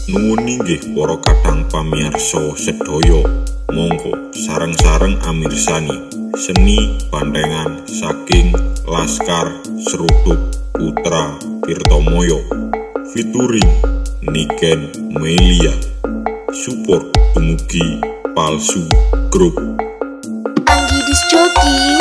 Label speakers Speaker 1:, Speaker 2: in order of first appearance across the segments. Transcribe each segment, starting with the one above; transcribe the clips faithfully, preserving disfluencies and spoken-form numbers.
Speaker 1: Nuwun inggih para kadang pamirsa sedaya, monggo sareng-sareng amirsani seni bandengan saking Laskar Srutuk Putra Tirtomoyo featuring Niken Melia, support dumugi Palsu Group.
Speaker 2: Anggi Disc Jockey.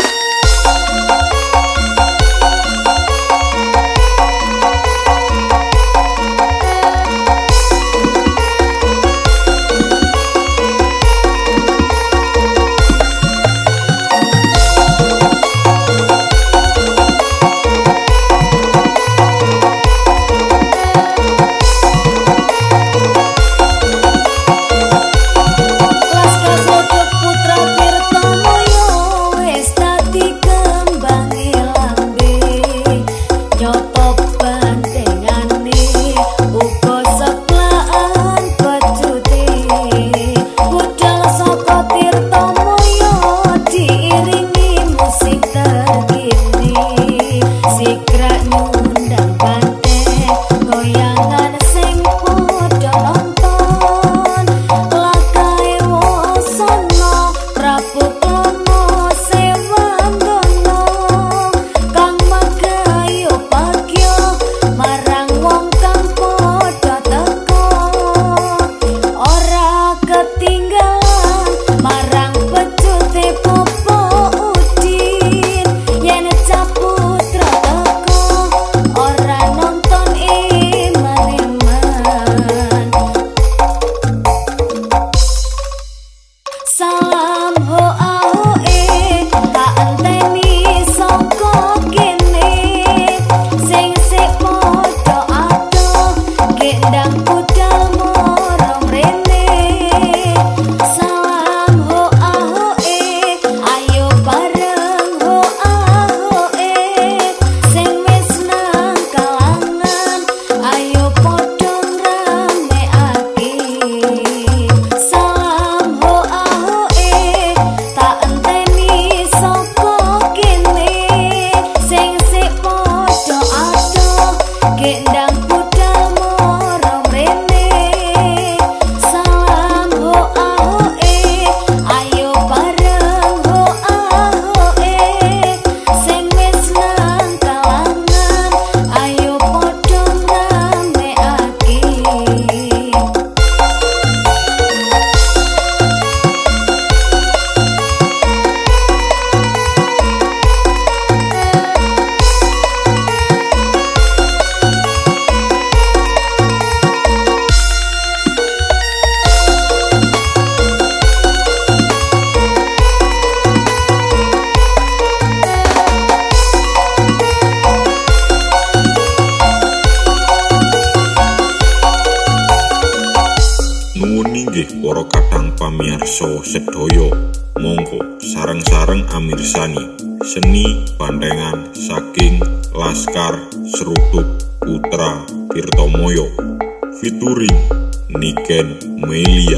Speaker 1: Para kadang pamirsa sedaya, monggo sareng-sareng amirsani seni bandengan saking Laskar Srutuk Putra Tirtomoyo featuring Niken Melia,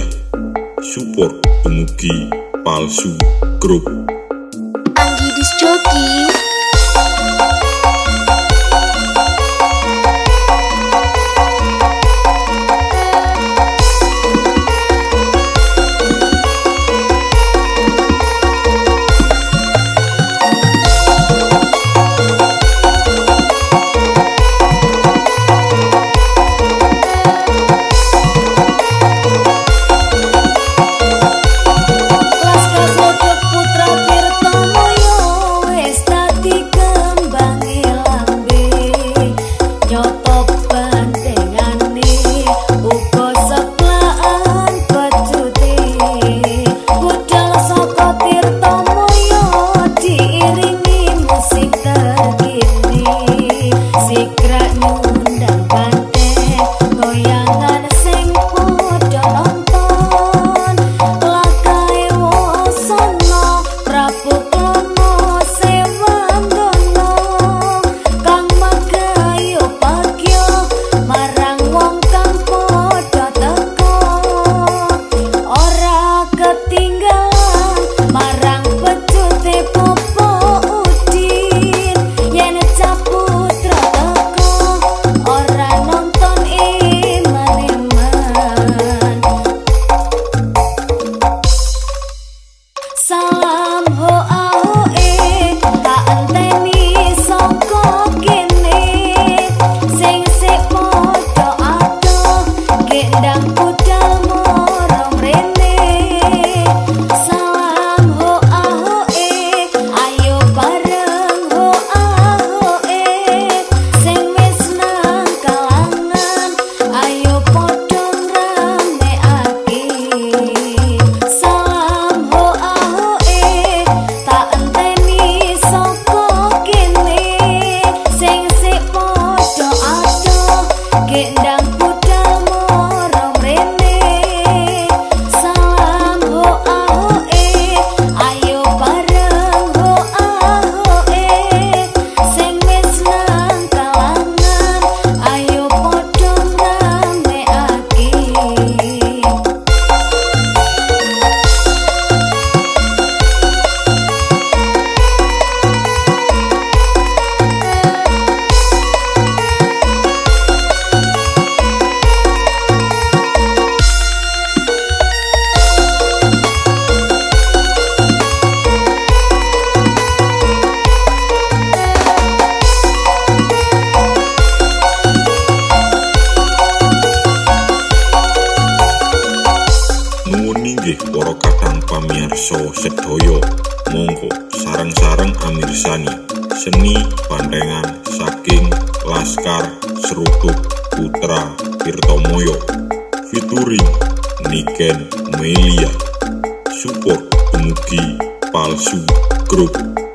Speaker 1: support dumugi Palsu Group.
Speaker 2: Anggi Disc Jockey. Putra
Speaker 1: pamirsa sedaya, monggo sareng-sareng amirsani seni bandengan saking Laskar Srutuk Putra Tirtomoyo featuring Niken Melia. Support dumugi Palsu Group.